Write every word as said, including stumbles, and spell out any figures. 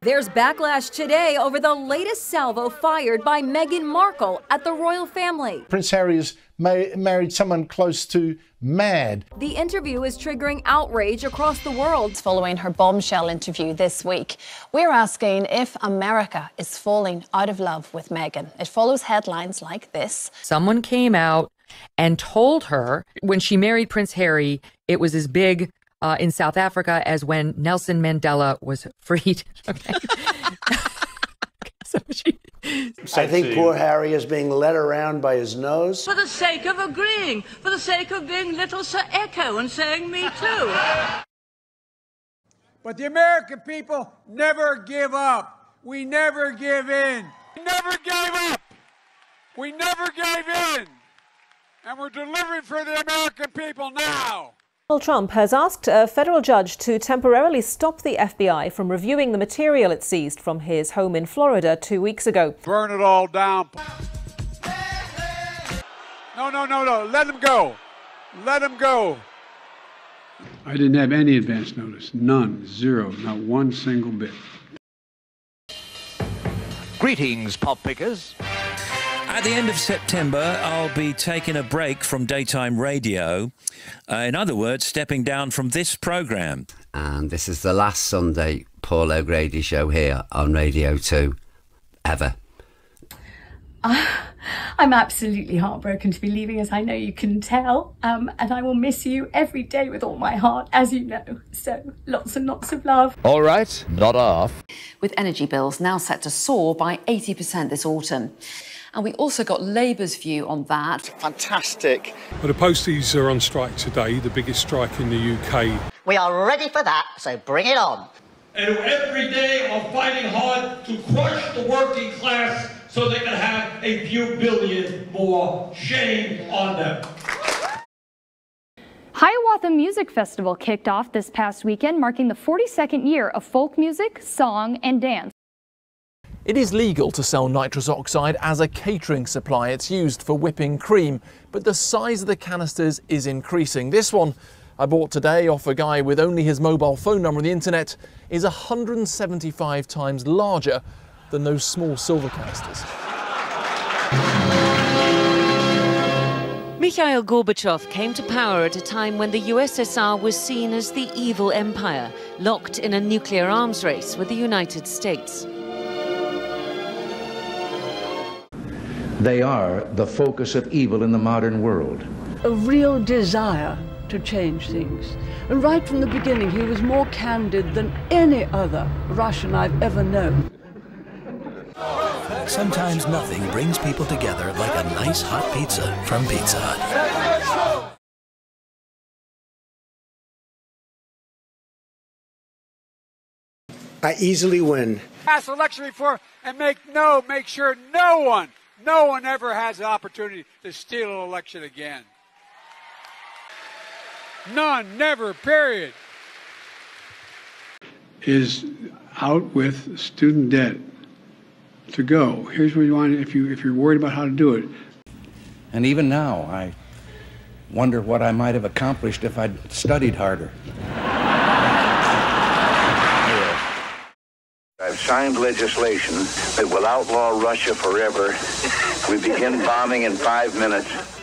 There's backlash today over the latest salvo fired by Meghan Markle at the royal family. Prince Harry has ma married someone close to mad. The interview is triggering outrage across the world. Following her bombshell interview this week, we're asking if America is falling out of love with Meghan. It follows headlines like this. Someone came out and told her when she married Prince Harry, it was as big Uh, in South Africa as when Nelson Mandela was freed. Okay. so she, I think poor Harry is being led around by his nose. For the sake of agreeing, for the sake of being little Sir Echo and saying me too. But the American people never give up. We never give in. We never gave up. We never gave in. And we're delivering for the American people now. Donald Trump has asked a federal judge to temporarily stop the F B I from reviewing the material it seized from his home in Florida two weeks ago. Burn it all down. No, no, no, no. Let him go. Let him go. I didn't have any advance notice. None. Zero. Not one single bit. Greetings, pop pickers. At the end of September, I'll be taking a break from daytime radio. Uh, in other words, stepping down from this programme. And this is the last Sunday Paul O'Grady show here on Radio two, ever. Uh, I'm absolutely heartbroken to be leaving, as I know you can tell. Um, and I will miss you every day with all my heart, as you know. So lots and lots of love. All right, not off. With energy bills now set to soar by eighty percent this autumn. And we also got Labour's view on that. Fantastic. Well, the posties are on strike today, the biggest strike in the U K. We are ready for that, so bring it on. And every day are fighting hard to crush the working class so they can have a few billion more. Shame on them. Hiawatha Music Festival kicked off this past weekend, marking the forty-second year of folk music, song and dance. It is legal to sell nitrous oxide as a catering supply. It's used for whipping cream, but the size of the canisters is increasing. This one I bought today off a guy with only his mobile phone number on the internet is one hundred seventy-five times larger than those small silver canisters. Mikhail Gorbachev came to power at a time when the U S S R was seen as the evil empire, locked in a nuclear arms race with the United States. They are the focus of evil in the modern world. A real desire to change things. And right from the beginning, he was more candid than any other Russian I've ever known. Sometimes nothing brings people together like a nice hot pizza from Pizza Hut. I easily win. Pass election before and make no, make sure no one No one ever has the opportunity to steal an election again. None, never, period. Is out with student debt to go. Here's where you want, if you if you're worried about how to do it. And even now, I wonder what I might have accomplished if I'd studied harder. I've signed legislation that will outlaw Russia forever. We begin bombing in five minutes.